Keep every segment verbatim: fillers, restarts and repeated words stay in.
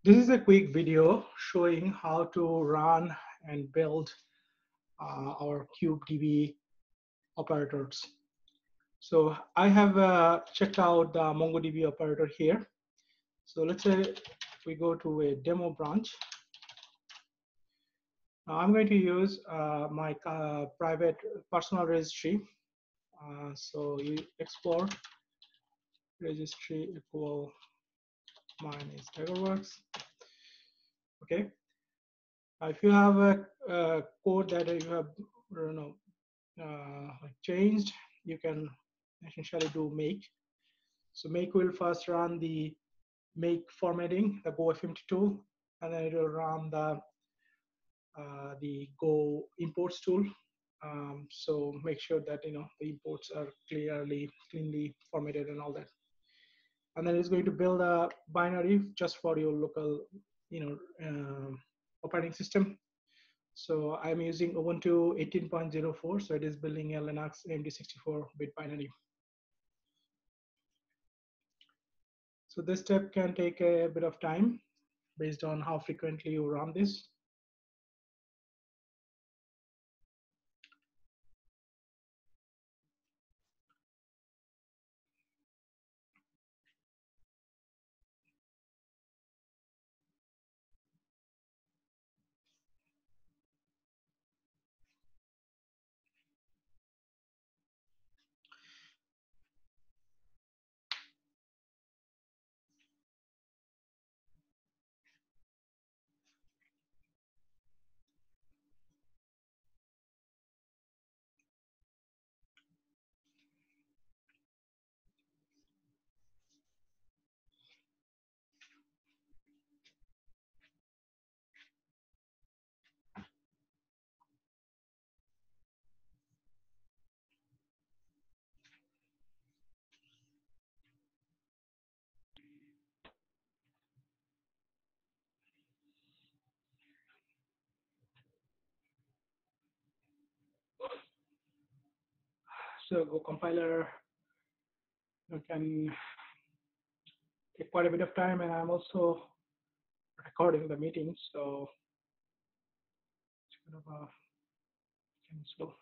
This is a quick video showing how to run and build uh, our CubeDB operators. So I have uh, checked out the MongoDB operator here. So let's say we go to a demo branch. Now I'm going to use uh, my uh, private personal registry. Uh, so you export registry equal mine is Tigerworks. Okay. Now if you have a, a code that you have, you know, uh, changed, you can essentially do make. So make will first run the make formatting, the Go F M T tool, and then it will run the uh, the Go imports tool. Um, so make sure that you know the imports are clearly, cleanly formatted and all that. And then it's going to build a binary just for your local, you know, uh, operating system. So I'm using Ubuntu eighteen point oh four, so it is building a Linux A M D sixty-four bit binary. So this step can take a bit of time based on how frequently you run this. So Go compiler can take quite a bit of time, and I'm also recording the meeting, so it's kind of uh, kind of slow.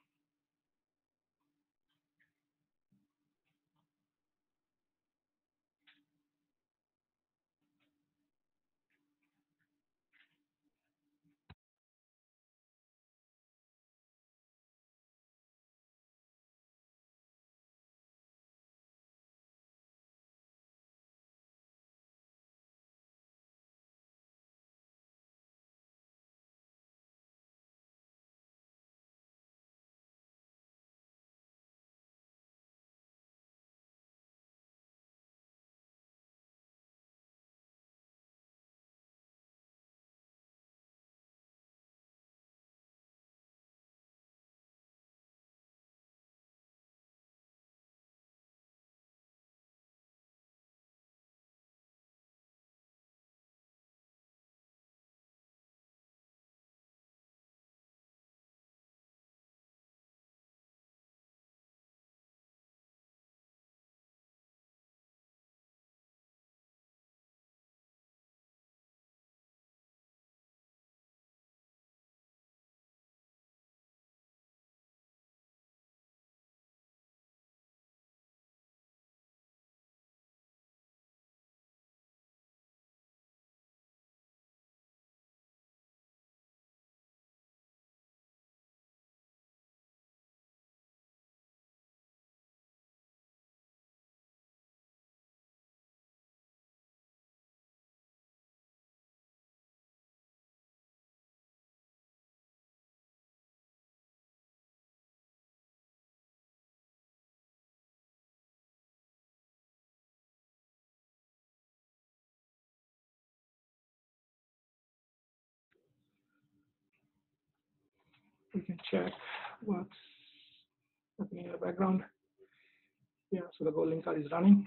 We can check what's happening in the background. Yeah, so the Go linker is running.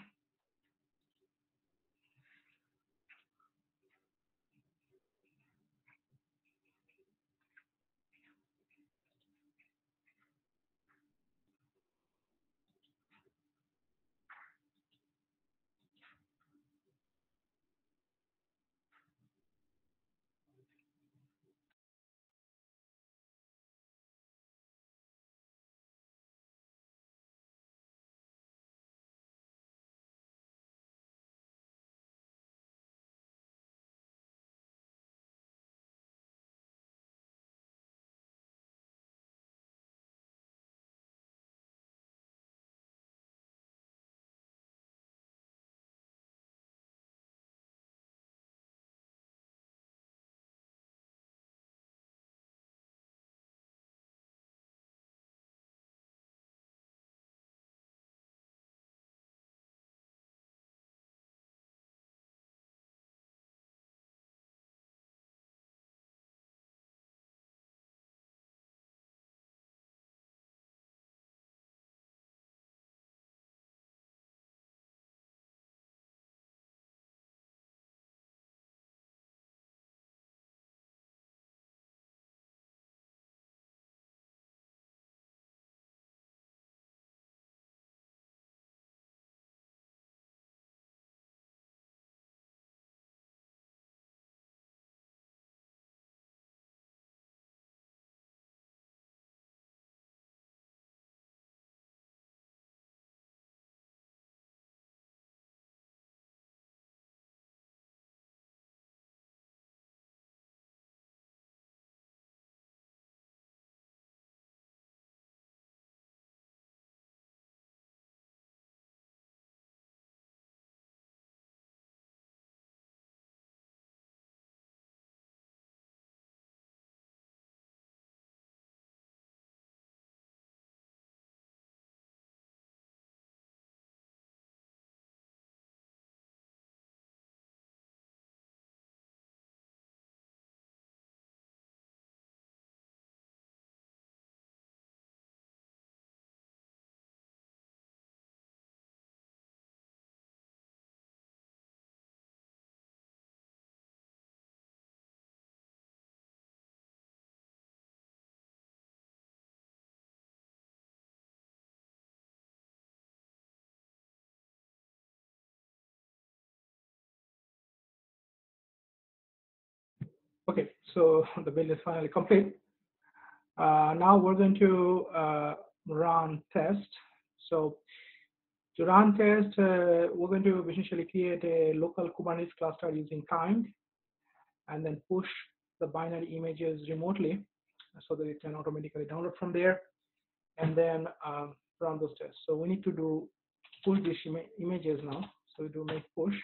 Okay, so the build is finally complete. Uh, now we're going to uh, run test. So to run test, uh, we're going to essentially create a local Kubernetes cluster using kind, and then push the binary images remotely so that it can automatically download from there, and then um, run those tests. So we need to do push these Im images now. So we do make push.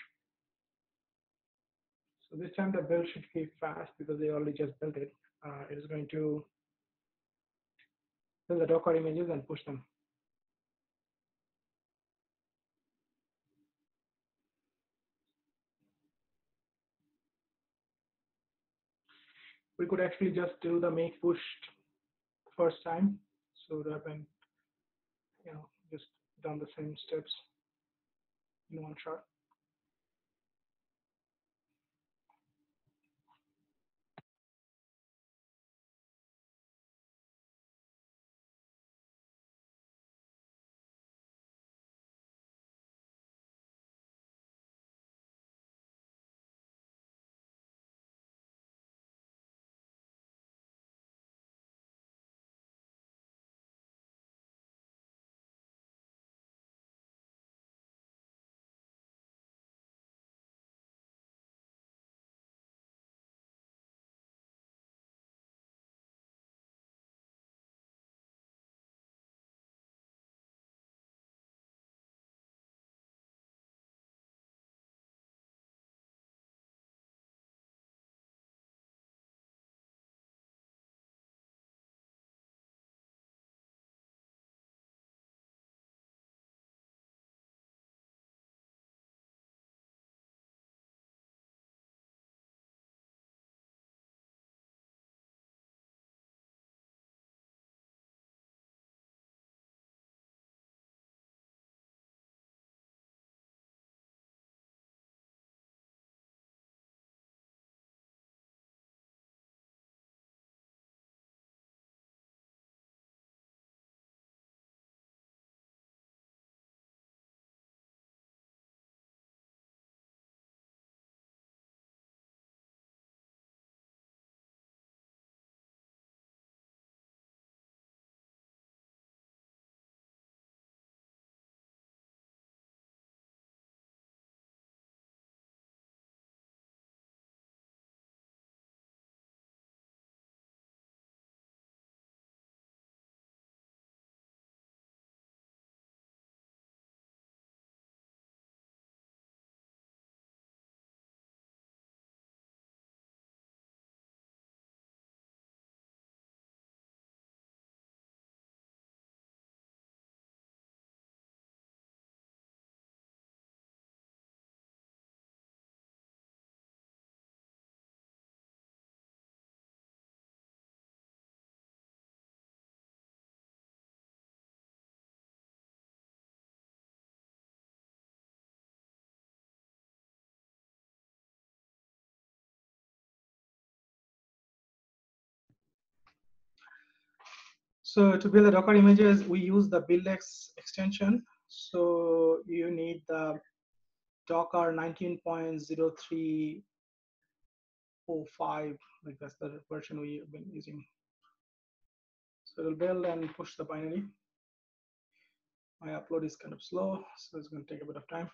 So this time the build should be fast because they already just built it. Uh, it is going to build the Docker images and push them. We could actually just do the make push first time. So that when, you know, just done the same steps in one shot. So to build the Docker images, we use the BuildX extension. So you need the Docker nineteen point zero three oh five, like that's the version we've been using. So it'll build and push the binary. My upload is kind of slow, so it's going to take a bit of time.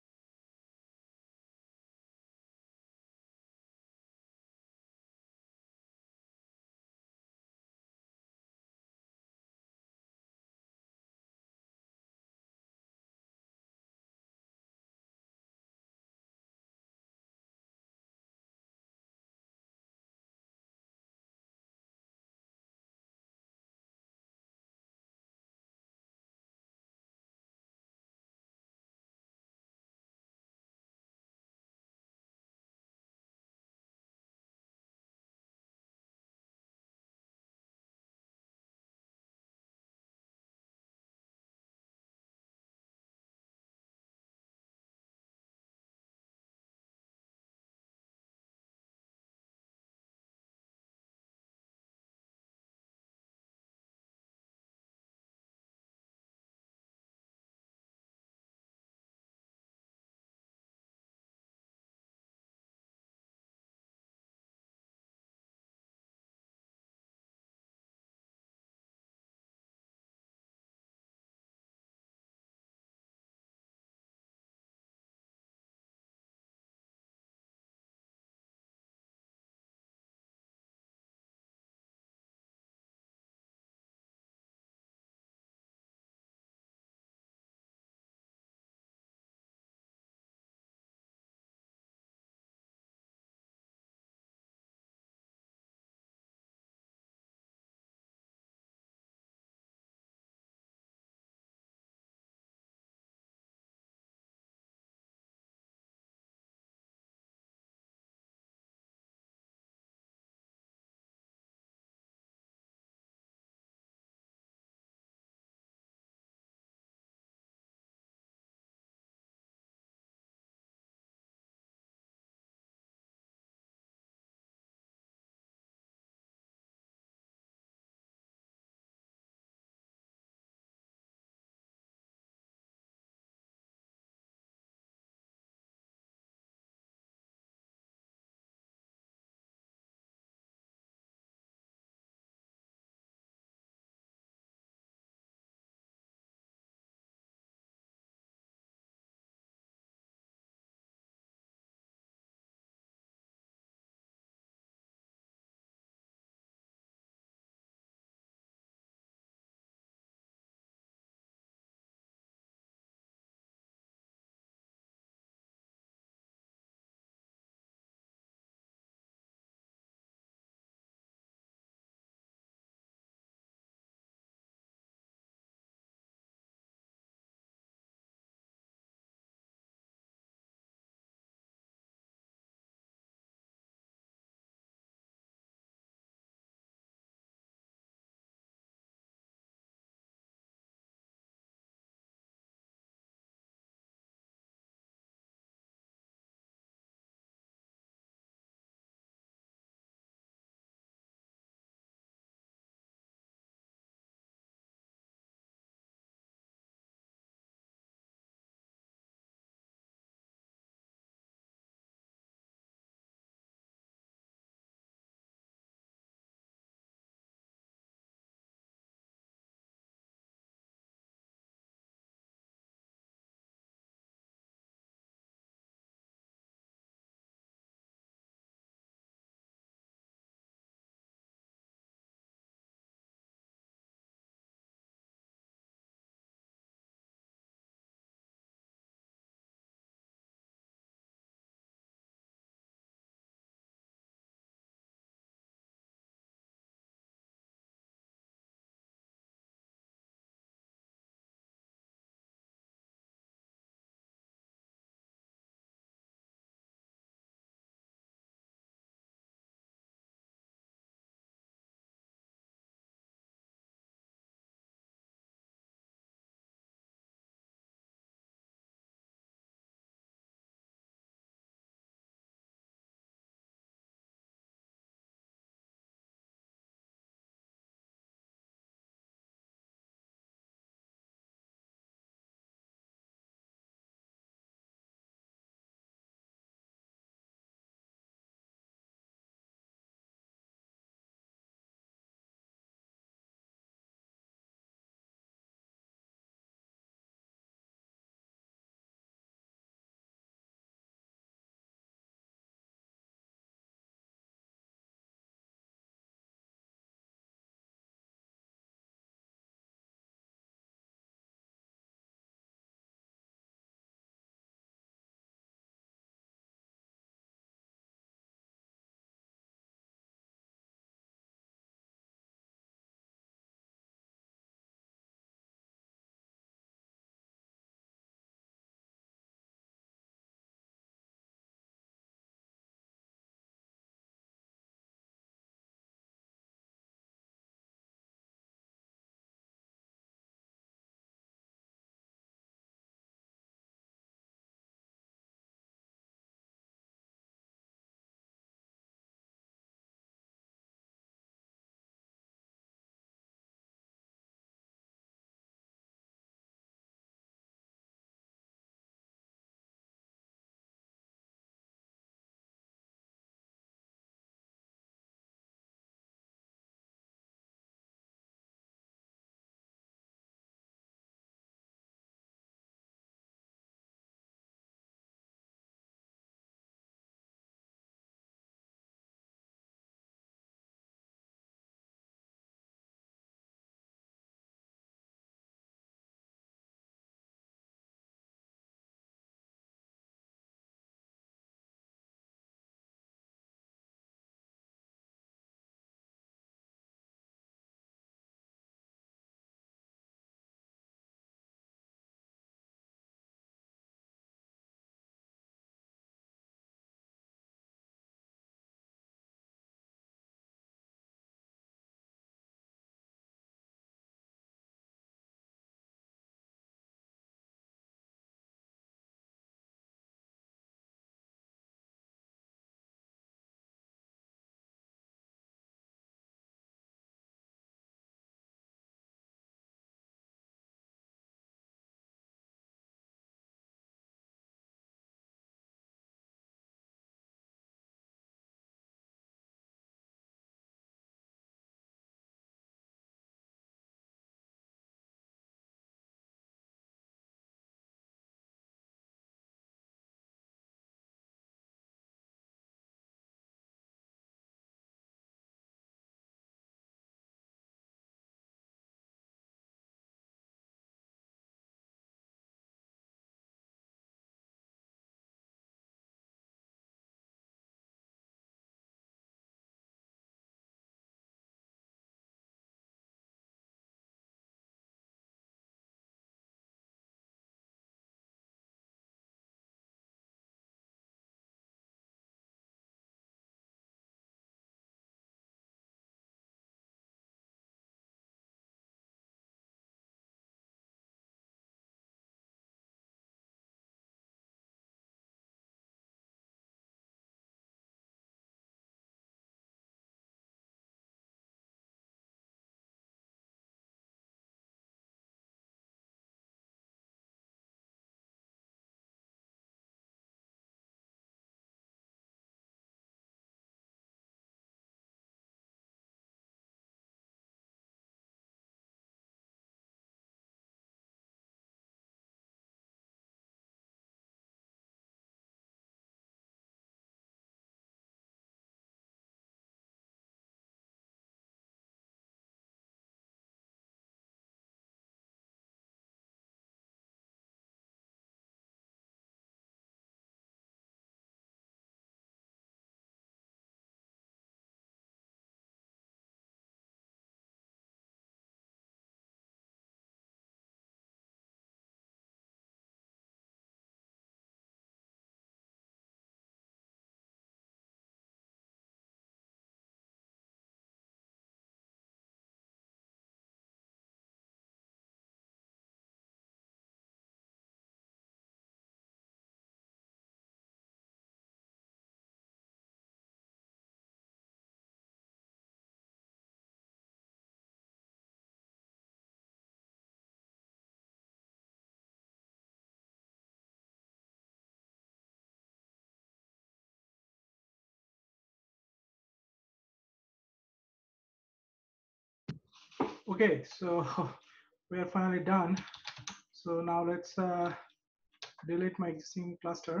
Okay, so we are finally done. So now let's uh, delete my existing cluster.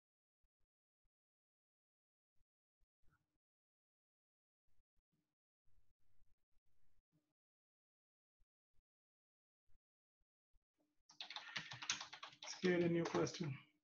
Let's create a new cluster.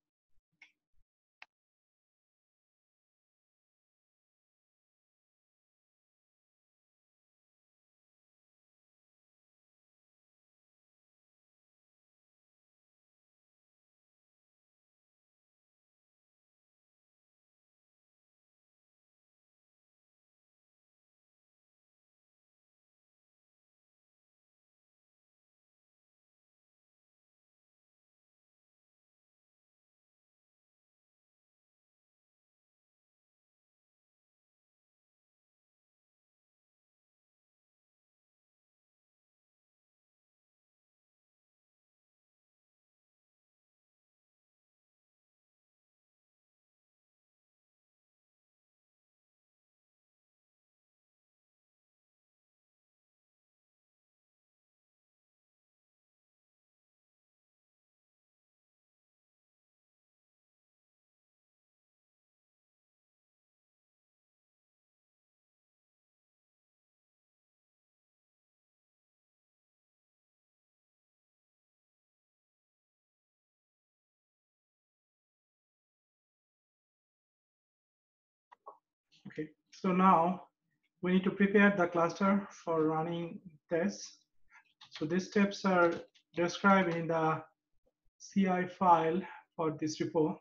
Okay, so now we need to prepare the cluster for running tests. So these steps are described in the C I file for this repo.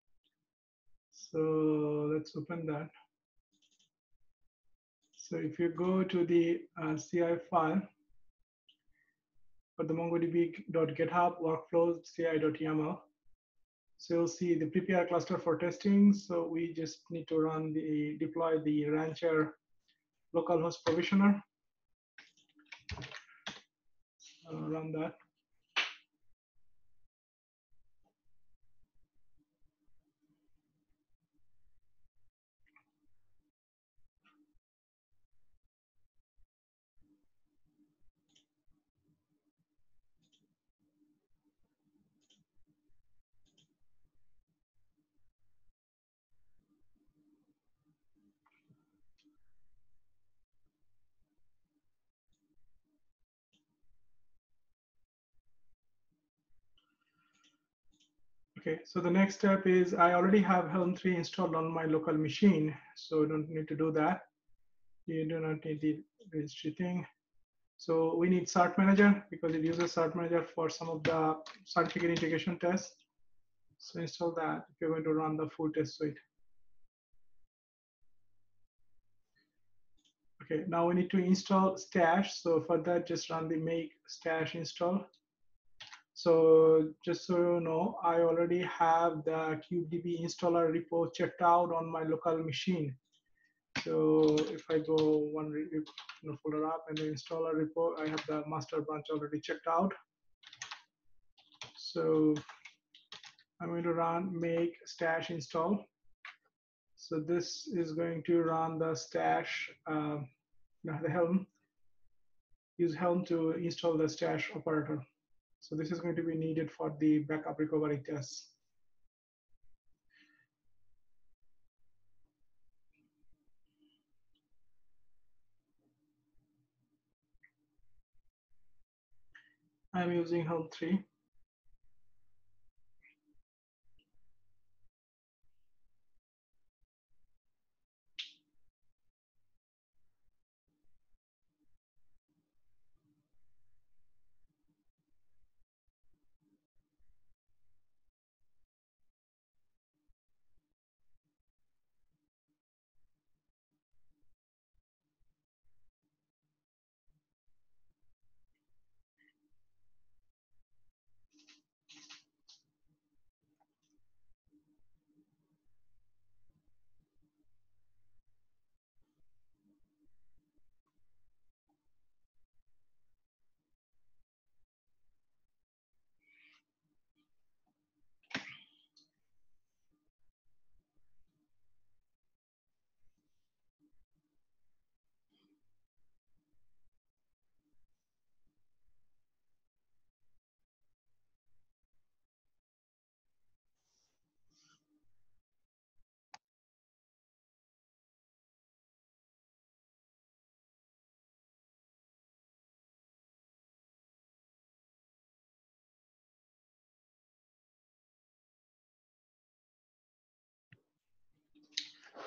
So let's open that. So if you go to the uh, C I file for the MongoDB.GitHub workflows ci.yaml, so you'll see the prepare cluster for testing. So we just need to run the deploy the Rancher localhost provisioner. Uh, run that. Okay, so the next step is I already have Helm three installed on my local machine, so don't need to do that. You do not need the registry thing. So we need Cert Manager because it uses Cert Manager for some of the certificate integration tests. So install that if you're going to run the full test suite. Okay, now we need to install Stash. So for that, just run the make stash install. So just so you know, I already have the CubeDB installer repo checked out on my local machine. So if I go one you know, folder up and the installer repo, I have the master branch already checked out. So I'm going to run make stash install. So this is going to run the stash, um, the Helm, use Helm to install the stash operator. So this is going to be needed for the backup recovery tests. I'm using Helm three.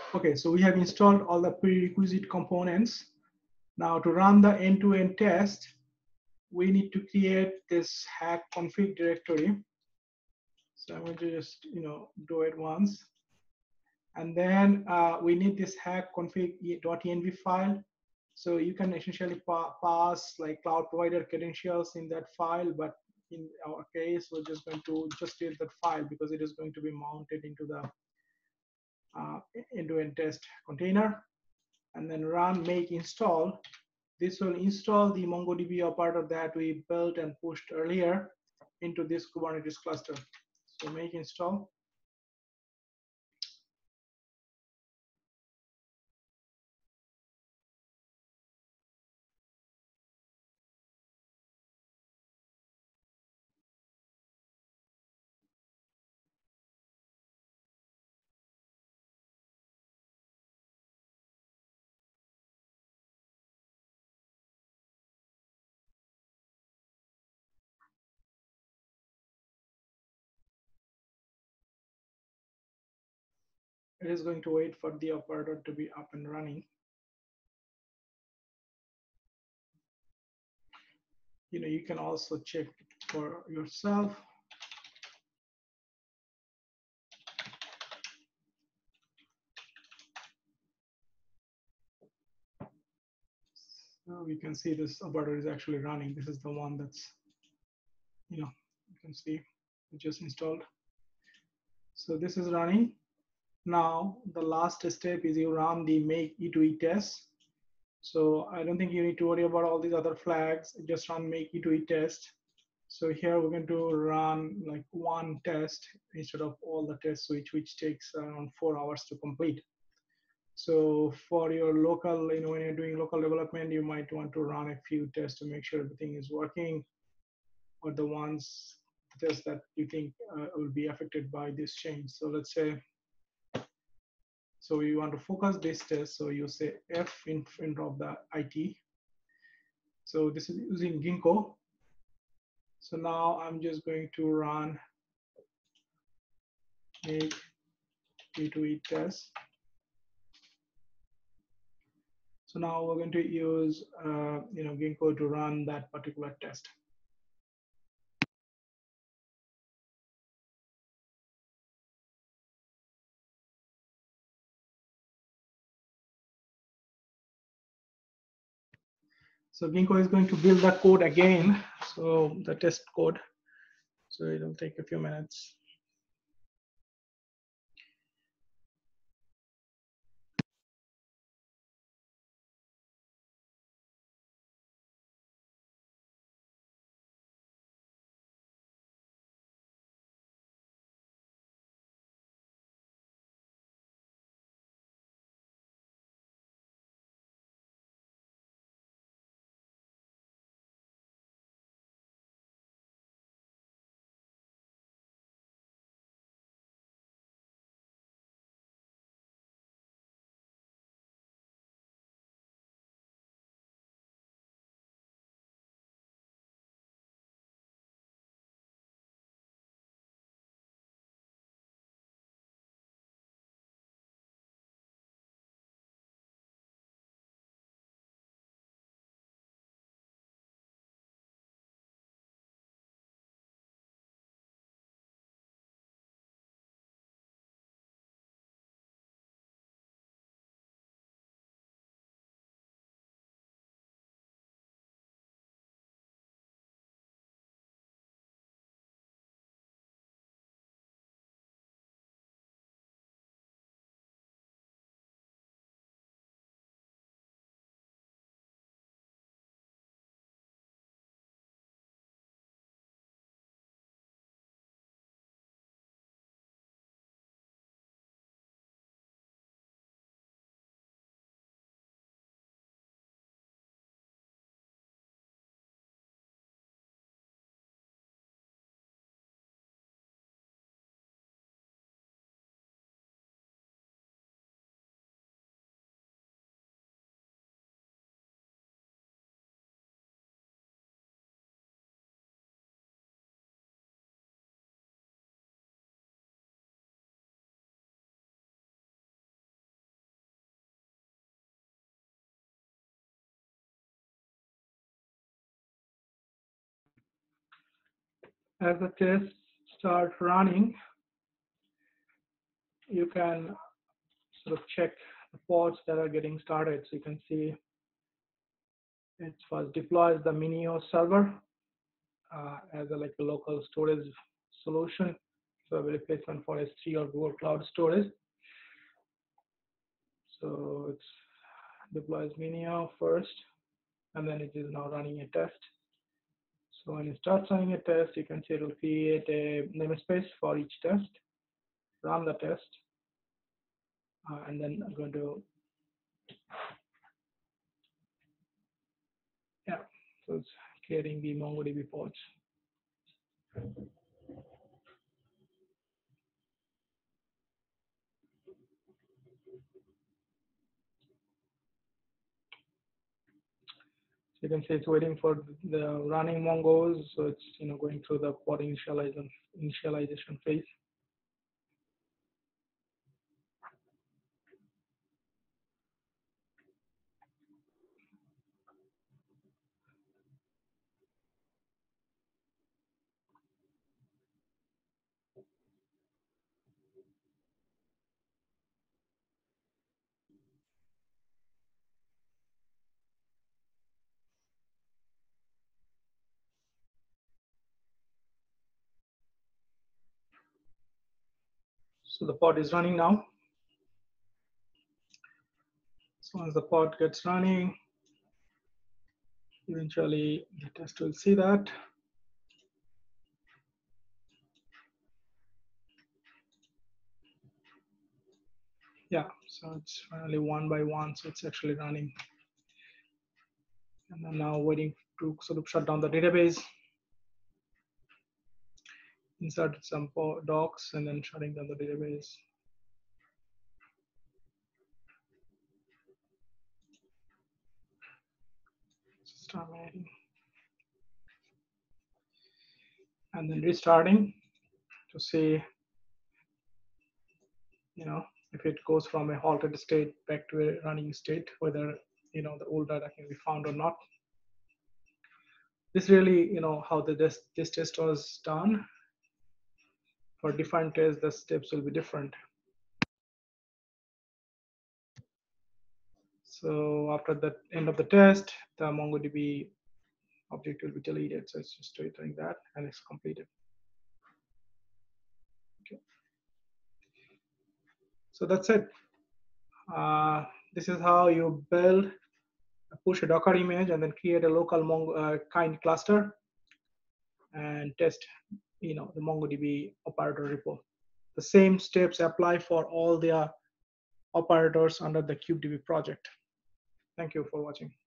Okay, so we have installed all the prerequisite components. Now to run the end-to-end test, we need to create this hack config directory. So I'm going to just, you know, do it once. And then uh, we need this hack config.env file. So you can essentially pa pass like cloud provider credentials in that file, but in our case, we're just going to just create that file because it is going to be mounted into the uh, end-to-end test container. And then run make install. This will install the MongoDB operator that we built and pushed earlier into this Kubernetes cluster. So make install. It is going to wait for the operator to be up and running. You know, you can also check for yourself. So you can see this operator is actually running. This is the one that's, you know, you can see it just installed. So this is running. Now the last step is you run the make E two E test. So I don't think you need to worry about all these other flags. Just run make E two E test. So here we're going to run like one test instead of all the tests, which which takes around four hours to complete. So for your local, you know, when you're doing local development, you might want to run a few tests to make sure everything is working, or the ones tests that you think uh, will be affected by this change. So let's say, so you want to focus this test. So you say F in front of the I T. So this is using Ginkgo. So now I'm just going to run make E two E test. So now we're going to use, uh, you know, Ginkgo to run that particular test. So Ginkgo is going to build the code again. So the test code. So it'll take a few minutes. As the tests start running, you can sort of check the pods that are getting started. So you can see it first deploys the Minio server uh, as a, like a local storage solution. So a replacement for S three or Google Cloud Storage. So it deploys Minio first, and then it is now running a test. So when you start running a test, you can see it will create a namespace for each test, run the test, uh, and then I'm going to, yeah, so it's creating the MongoDB pods. So you can see it's waiting for the running Mongos. So it's, you know, going through the pod initialization, initialization phase. So the pod is running now. So once the pod gets running, eventually the test will see that. Yeah, so it's finally one by one, so it's actually running. And I'm now waiting to sort of shut down the database, insert some docs, and then shutting down the database. Start waiting. And then restarting to see, you know, if it goes from a halted state back to a running state, whether, you know, the old data can be found or not. This really, you know, how the this, this test was done. For different tests, the steps will be different. So after the end of the test, the MongoDB object will be deleted. So it's just doing that, and it's completed. Okay. So that's it. Uh, this is how you build, push a Docker image, and then create a local Mongo, uh, kind cluster, and test, you know, the MongoDB operator repo. The same steps apply for all the operators under the KubeDB project. Thank you for watching.